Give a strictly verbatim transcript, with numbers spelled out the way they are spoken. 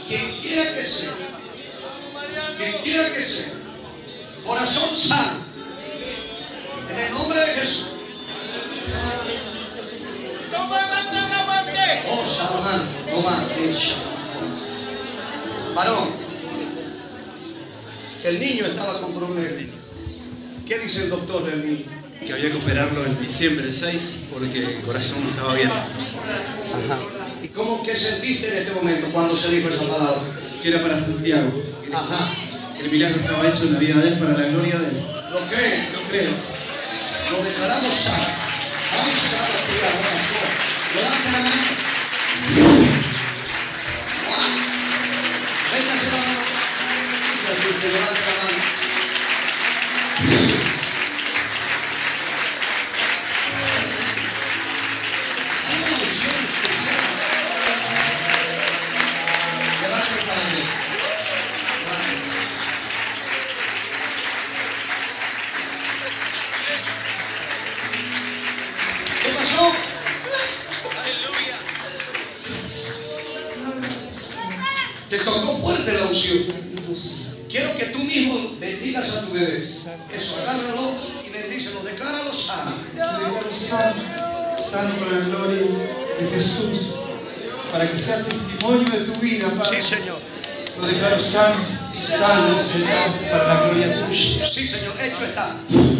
Quien quiera que sea, quien quiera que sea, corazón sano, en el nombre de Jesús. Oh, Salamán, toma, dicha. Varón, el niño estaba con problemas. ¿Qué dice el doctor del niño? Que había que operarlo en diciembre seis porque el corazón no estaba bien. Ajá. ¿Y cómo que sentiste en este momento cuando se dijo esa palabra? Que era para Santiago. Ajá. Que el milagro estaba hecho en la vida de él para la gloria de él. ¿Lo creen? Lo creo. Lo declaramos sano. Ay, sano, tía, corazón. Levante la mano. Wow. Véngase la mano. Dice así, que levante la mano. Hay una unción especial. Levante la mano. ¿Qué pasó? Te tocó fuerte la unción. Quiero que tú mismo bendigas a tu bebé. Eso, agárralo y bendícelo. Decláralo sano. Sano, sano para la gloria de Jesús, para que sea testimonio de tu vida, Padre. Sí, Señor. Lo declaro sano, sano, Señor, para la gloria tuya. Sí, Señor. Hecho está.